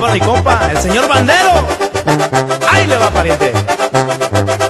para mi compa, el señor Bandero. Ahí le va, pariente.